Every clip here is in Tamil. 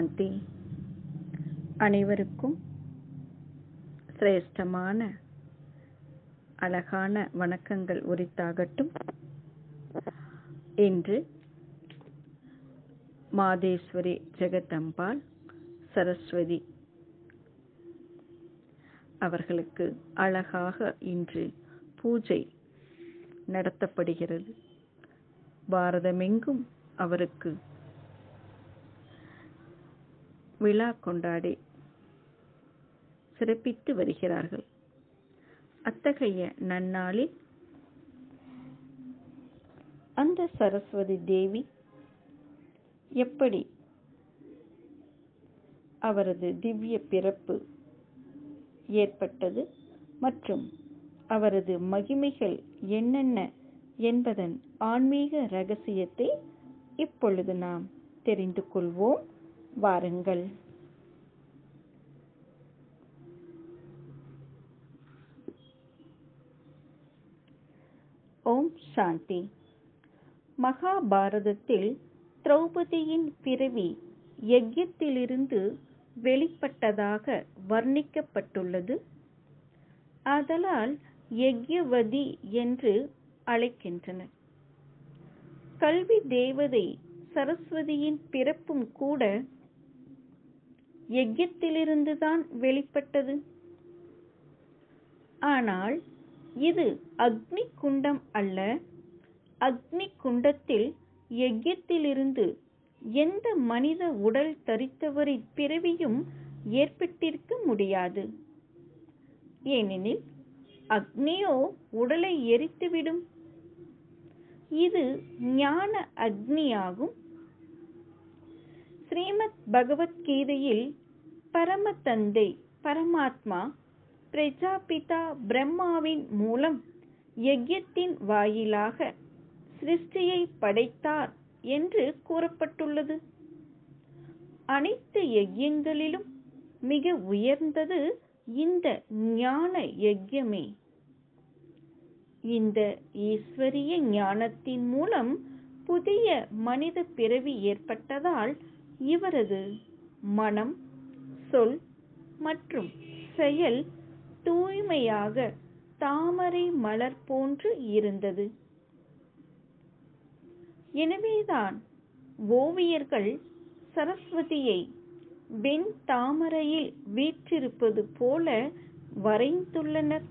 சாந்தி. அனைவருக்கும் சிரேஷ்டமான அழகான வணக்கங்கள் உரித்தாகட்டும். இன்று மாதேஸ்வரி ஜெகதம்பாள் சரஸ்வதி அவர்களுக்கு அழகாக இன்று பூஜை நடத்தப்படுகிறது. பாரதமெங்கும் அவருக்கு விழா கொண்டாடி சிறப்பித்து வருகிறார்கள். அத்தகைய நன்னாளில் அந்த சரஸ்வதி தேவி எப்படி அவரது திவ்ய பிறப்பு ஏற்பட்டது மற்றும் அவரது மகிமைகள் என்னென்ன என்பதன் ஆன்மீக ரகசியத்தை இப்பொழுது நாம் தெரிந்து கொள்வோம். வாருங்கள். ஓம் சாந்தி. மகாபாரதத்தில் திரௌபதியின் பிறவி யஜ்யத்திலிருந்து வெளிப்பட்டதாக வர்ணிக்கப்பட்டுள்ளது. ஆதலால் யஜ்யவதி என்று அழைக்கின்றனர். கல்வி தேவதை சரஸ்வதியின் பிறப்பும் கூட யஜ்யத்திலிருந்துதான் வெளிப்பட்டது. ஆனால் இது அக்னி குண்டம் அல்ல. அக்னி குண்டத்தில் யஜ்யத்திலிருந்து எந்த மனித உடல் தரித்தவரின் பிறவியும் ஏற்பட்டிருக்க முடியாது. ஏனெனில் அக்னியோ உடலை எரித்துவிடும். இது ஞான அக்னியாகும். ஸ்ரீமத் பகவத்கீதையில் பரம தந்தை பரமாத்மா பிரஜாபிதா பிரம்மாவின் மூலம் யஜ்யத்தின் வாயிலாக சிருஷ்டியை படைத்தார் என்று கூறப்பட்டுள்ளது. அனைத்து யஜ்யங்களிலும் மிக உயர்ந்தது இந்த ஞான யஜ்யமே. இந்த ஈஸ்வரிய ஞானத்தின் மூலம் புதிய மனித பிறவி ஏற்பட்டதால் இவரது மனம், சொல் மற்றும் செயல் தூய்மையாக தாமரை மலர் போன்று இருந்தது. எனவேதான் ஓவியர்கள் சரஸ்வதியை வெண் தாமரையில் வீற்றிருப்பது போல வரைந்துள்ளனர்.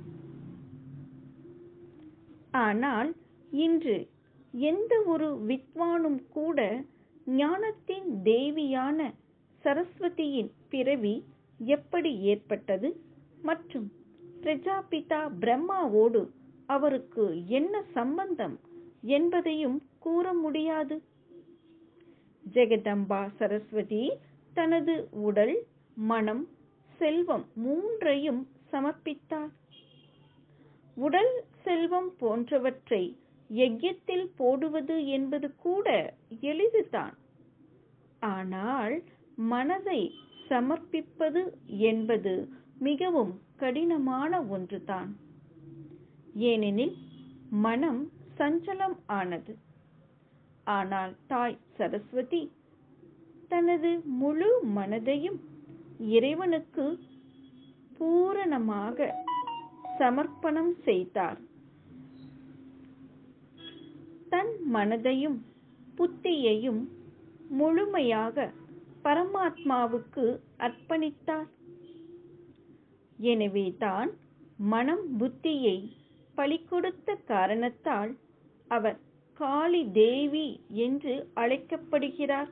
ஆனால் இன்று எந்த ஒரு வித்வானும் கூட ஞானத்தின் தேவியான சரஸ்வதியின் பிறவி எப்படி ஏற்பட்டது மற்றும் பிரஜாபிதா பிரம்மாவோடு அவருக்கு என்ன சம்பந்தம் என்பதையும் கூற முடியாது. ஜெகதம்பா சரஸ்வதி தனது உடல், மனம், செல்வம் மூன்றையும் சமர்ப்பித்தார். உடல், செல்வம் போன்றவற்றை யஜ்யத்தில் போடுவது என்பது கூட எளிதுதான். ஆனால் மனதை சமர்ப்பிப்பது என்பது மிகவும் கடினமான ஒன்றுதான். ஏனெனில் மனம் சஞ்சலம் ஆனது. ஆனால் தாய் சரஸ்வதி தனது முழு மனதையும் இறைவனுக்கு பூரணமாக சமர்ப்பணம் செய்தார். தன் மனதையும் புத்தியையும் முழுமையாக பரமாத்மாவுக்கு அர்ப்பணித்தார். எனவே தான் மனம் புத்தியை பலிகொடுத்த காரணத்தால் அவர் காளி தேவி என்று அழைக்கப்படுகிறார்.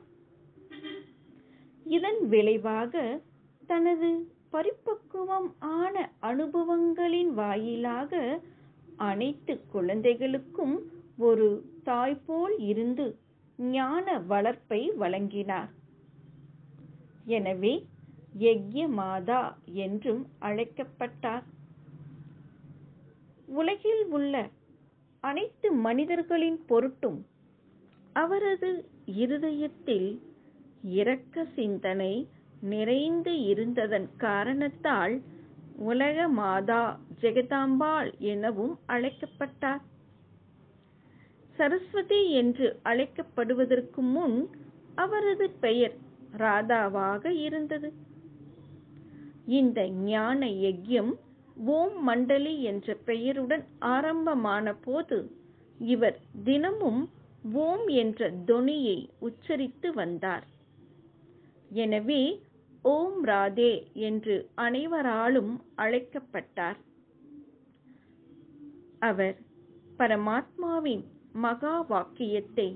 இதன் விளைவாக தனது பரிபக்குவம் ஆன அனுபவங்களின் வாயிலாக அனைத்து குழந்தைகளுக்கும் ஒரு தாய் போல் இருந்து ஞான வளர்ப்பை வழங்கினார். எனவே யஜ்ய மாதா என்றும் அழைக்கப்பட்டார். உலகில் உள்ள அனைத்து மனிதர்களின் பொருட்டும் அவரது இருதயத்தில் இரக்க சிந்தனை நிறைந்து இருந்ததன் காரணத்தால் உலக மாதா ஜெகதாம்பாள் எனவும் அழைக்கப்பட்டார். சரஸ்வதி என்று அழைக்கப்படுவதற்கு முன் அவரது பெயர் ராதாவாக இருந்தது. இந்த ஞான யஜ்யம் ஓம் மண்டலி என்ற பெயருடன் ஆரம்பமான போது இவர் தினமும் ஓம் என்ற தொனியை உச்சரித்து வந்தார். எனவே ஓம் ராதே என்று அனைவராலும் அழைக்கப்பட்டார். அவர் பரமாத்மாவின் மகா வாக்கியத்தை,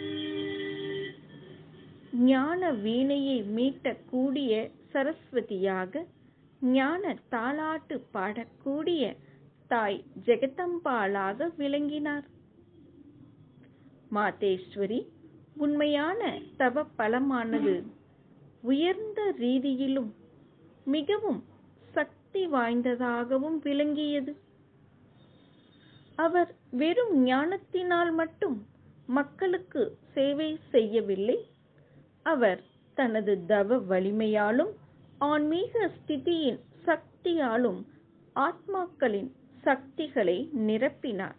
ஞான வீணையை மீட்டக்கூடிய சரஸ்வதியாக, ஞான தாலாட்டு பாடக்கூடிய தாய் ஜெகதம்பாளாக விளங்கினார். மாதேஸ்வரி உண்மையான தவ பலமானது உயர்ந்த ரீதியிலும் மிகவும் சக்தி வாய்ந்ததாகவும் விளங்கியது. அவர் வெறும் ஞானத்தினால் மட்டும் மக்களுக்கு சேவை செய்யவில்லை. அவர் தனது தவ வலிமையாலும் ஆன்மீக ஸ்திதியின் சக்தியாலும் ஆத்மாக்களின் சக்திகளை நிரப்பினார்.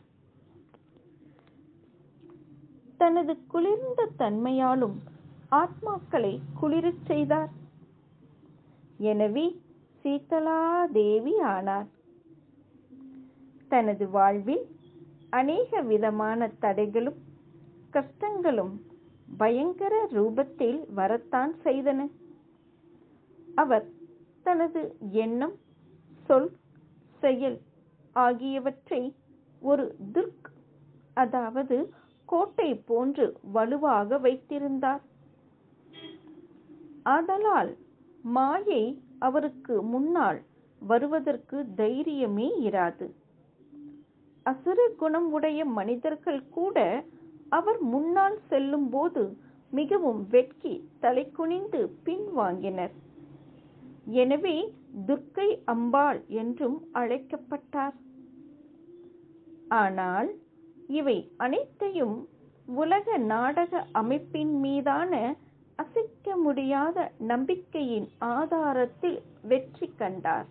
தனது குளிர்ந்த தன்மையாலும் ஆத்மாக்களை குளிரச் செய்தார். எனவே சீதலா தேவி ஆனார். தனது வாழ்வில் அநேக விதமான தடைகளும் கஷ்டங்களும் பயங்கர ரூபத்தில் வரத்தான் செய்தன. அவர் தனது எண்ணம், சொல், செயல் ஆகியவற்றை ஒரு துர்க், அதாவது கோட்டை போன்று வலுவாக வைத்திருந்தார். ஆதலால் மாயை அவருக்கு முன்னால் வருவதற்கு தைரியமே இராது. அசுர குணம் உடைய மனிதர்கள் கூட அவர் முன்னால் செல்லும் போது மிகவும் வெட்கி தலை குனிந்து பின்வாங்கினர். எனவே துர்க்கை அம்பாள் என்றும் அழைக்கப்பட்டார். ஆனால் இவை அனைத்தையும் உலக நாடக அமைப்பின் மீதான அசைக்க முடியாத நம்பிக்கையின் ஆதாரத்தில் வெற்றி கண்டார்.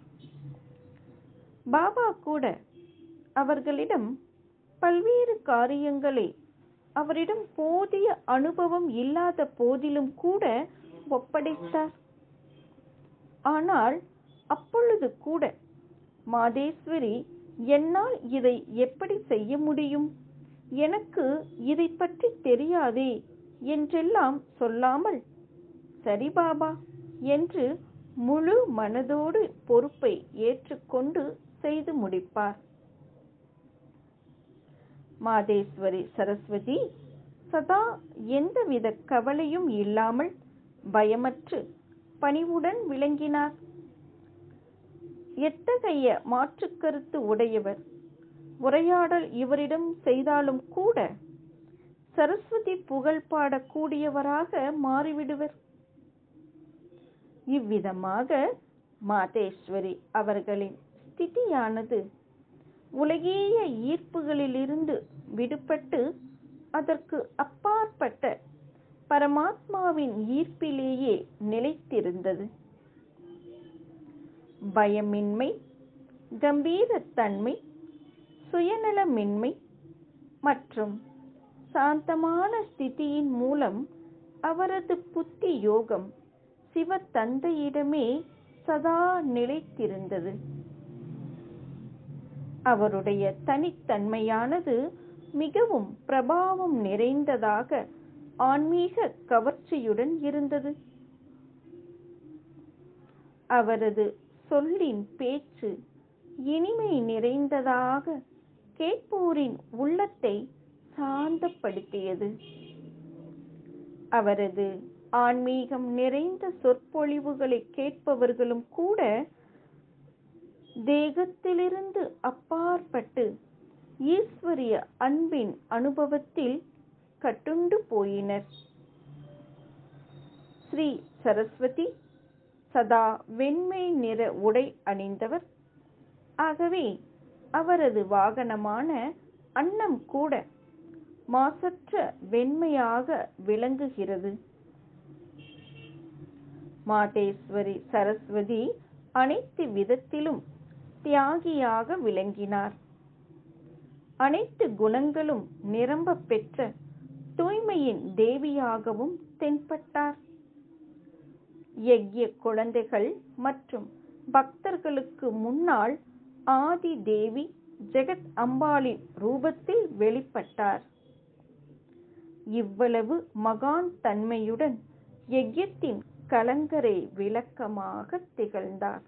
பாபா கூட அவர்களிடம் பல்வேறு காரியங்களை அவரிடம் போதிய அனுபவம் இல்லாத போதிலும் கூட ஒப்படைத்தார். ஆனால் அப்பொழுது கூட மாதேஸ்வரி, என்னால் இதை எப்படி செய்ய முடியும், எனக்கு இதை பற்றி தெரியாதே என்றெல்லாம் சொல்லாமல், சரி பாபா என்று முழு மனதோடு பொறுப்பை ஏற்றுக்கொண்டு செய்து முடிப்பார். மாதேஸ்வரி சரஸ்வதி சதா எந்தவித கவலையும் இல்லாமல் பயமற்று பணிவுடன் விளங்கினார். எத்தகைய மாற்றுக்கருத்து உடையவர் உரையாடல் இவரிடம் செய்தாலும் கூட சரஸ்வதி புகழ் பாடக்கூடியவராக மாறிவிடுவர். இவ்விதமாக மாதேஸ்வரி அவர்களின் ஸ்திதியானது உலகிய ஈர்ப்புகளிலிருந்து விடுபட்டு அதற்கு அப்பாற்பட்ட பரமாத்மாவின் ஈர்ப்பிலேயே நிலைத்திருந்தது. பயமின்மை, கம்பீரத்தன்மை, சுயநலமின்மை மற்றும் சாந்தமான ஸ்திதியின் மூலம் அவரது புத்தி யோகம் சிவ தந்தையிடமே சதா நிலைத்திருந்தது. அவருடைய தனித்தன்மையானது மிகவும் பிரபாவம் நிறைந்ததாக ஆன்மீக கவர்ச்சியுடன் இருந்தது. அவரது சொல்லின் பேச்சு இனிமை நிறைந்ததாக கேட்போரின் உள்ளத்தை சாந்தப்படுத்தியது. அவரது ஆன்மீகம் நிறைந்த சொற்பொழிவுகளை கேட்பவர்களும் கூட தேகத்திலிருந்து அப்பாற்பட்டு ஈஸ்வரிய அன்பின் அனுபவத்தில் கட்டுண்டு போயினர். ஸ்ரீ சரஸ்வதி சதா வெண்மை நிற உடை அணிந்தவர். ஆகவே அவரது வாகனமான அன்னம் கூட மாசற்ற வெண்மையாக விளங்குகிறது. மாதேஸ்வரி சரஸ்வதி அனைத்து விதத்திலும் தியாகியாக விளங்கினார். அனைத்து குணங்களும் நிரம்ப பெற்ற தூய்மையின் தேவியாகவும் தென்பட்டார். யக்ய குழந்தைகள் மற்றும் பக்தர்களுக்கு முன்னால் ஆதி தேவி ஜெகத் அம்பாளின் ரூபத்தில் வெளிப்பட்டார். இவ்வளவு மகான் தன்மையுடன் யக்யத்தின் கலங்கரை விளக்கமாக திகழ்ந்தார்.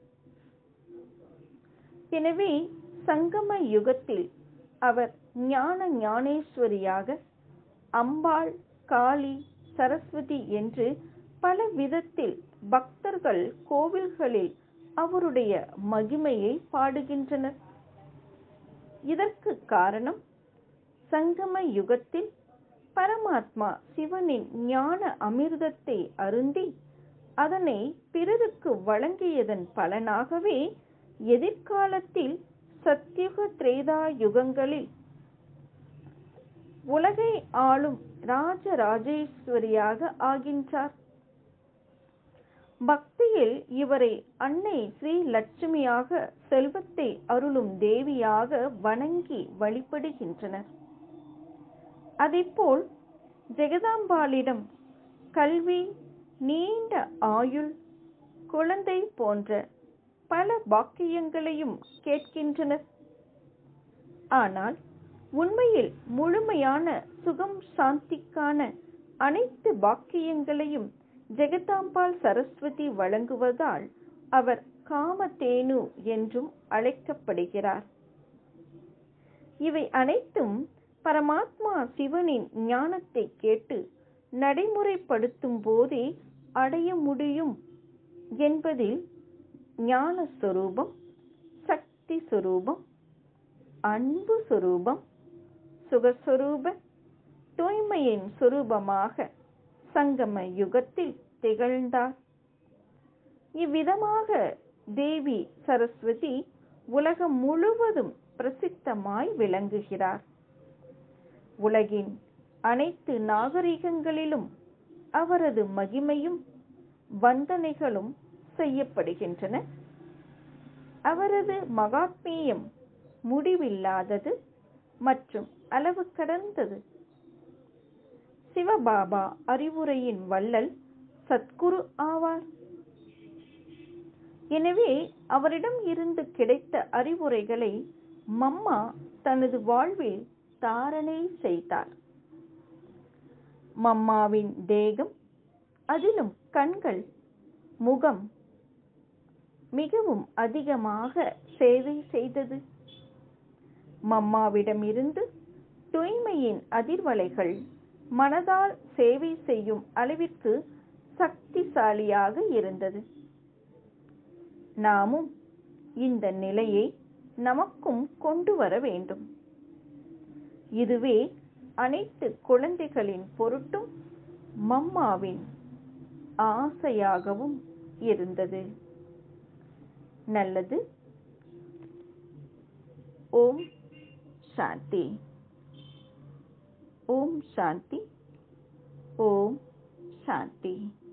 எனவே சங்கம யுகத்தில் அவர் ஞான ஞானேஸ்வரியாக, அம்பாள், காளி, சரஸ்வதி என்று பல விதத்தில் பக்தர்கள் கோவில்களில் அவருடைய மகிமையை பாடுகின்றனர். இதற்கு காரணம், சங்கம யுகத்தில் பரமாத்மா சிவனின் ஞான அமிர்தத்தை அருந்தி அதனை பிறருக்கு வழங்கியதன் பலனாகவே எதிர்காலத்தில் சத்யுக திரேதா யுகங்களில் உலகை ஆளும் ராஜராஜேஸ்வரியாக ஆகின்றார். பக்தியில் இவரை அன்னை ஸ்ரீ லட்சுமியாக, செல்வத்தை அருளும் தேவியாக வணங்கி வழிபடுகின்றனர். அதேபோல் ஜெகதாம்பாளிடம் கல்வி, நீண்ட ஆயுள், குழந்தை போன்ற பல பாக்கியங்களையும் கேட்கின்றனர். ஆனால் உண்மையில் முழுமையான சுகம் சாந்திக்கான அனைத்து பாக்கியங்களையும் ஜெகதாம்பாள் சரஸ்வதி வழங்குவதால் அவர் காமதேனு என்றும் அழைக்கப்படுகிறார். இவை அனைத்தும் பரமாத்மா சிவனின் ஞானத்தை கேட்டு நடைமுறைப்படுத்தும் போதே அடைய முடியும் என்பதில் ஞான சொரூபம், சக்தி சொரூபம், அன்பு சொரூபம், சுகஸ்வரூப, தூய்மையின் சொரூபமாக சங்கம யுகத்தில் திகழ்ந்தார். இவ்விதமாக தேவி சரஸ்வதி உலகம் முழுவதும் பிரசித்தமாய் விளங்குகிறார். உலகின் அனைத்து நாகரிகங்களிலும் அவரது மகிமையும் வந்தனைகளும் செய்யப்படுகின்றன. அவரது மகாத்மியம் முடிவில்லாதது மற்றும் அளவு கடந்தது. சிவபாபா அறிவுரையின் வள்ளல் சத்குரு ஆவார். எனவே அவரிடம் இருந்து கிடைத்த அறிவுரைகளை மம்மா தனது வாழ்வில் தாரணை செய்தார். மம்மாவின் தேகம், அதிலும் கண்கள், முகம் மிகவும் அதிகமாக சேவை செய்தது. மம்மாவிடம் இருந்து தூய்மையின் அதிர்வலைகள் மனதால் சேவை செய்யும் அளவிற்கு சக்திசாலியாக இருந்தது. நாமும் இந்த நிலையை நமக்கும் கொண்டு வர வேண்டும். இதுவே அனைத்து குழந்தைகளின் பொருட்டும் மம்மாவின் ஆசையாகவும் இருந்தது. நல்லது. ஓம் சாந்தி. ஓம் சாந்தி. ஓம் சாந்தி.